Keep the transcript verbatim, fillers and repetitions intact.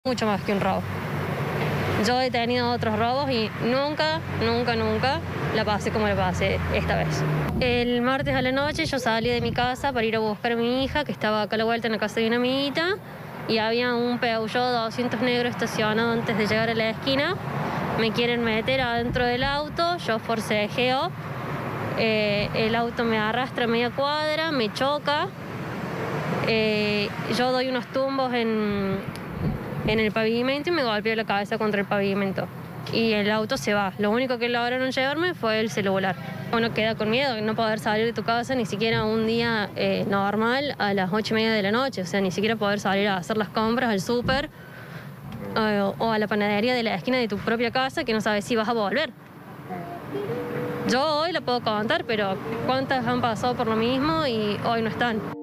Mucho más que un robo. Yo he tenido otros robos y nunca, nunca, nunca la pasé como la pasé esta vez. El martes a la noche yo salí de mi casa para ir a buscar a mi hija, que estaba acá a la vuelta en la casa de una amiguita, y había un Peugeot doscientos negro estacionado antes de llegar a la esquina. Me quieren meter adentro del auto, yo forcejeo, eh, el auto me arrastra media cuadra, me choca, eh, yo doy unos tumbos en... en el pavimento y me golpeó la cabeza contra el pavimento. Y el auto se va. Lo único que lograron llevarme fue el celular. Uno queda con miedo de no poder salir de tu casa ni siquiera un día eh, normal a las ocho y media de la noche. O sea, ni siquiera poder salir a hacer las compras al súper eh, o a la panadería de la esquina de tu propia casa que no sabes si vas a volver. Yo hoy la puedo contar, pero cuántas han pasado por lo mismo y hoy no están.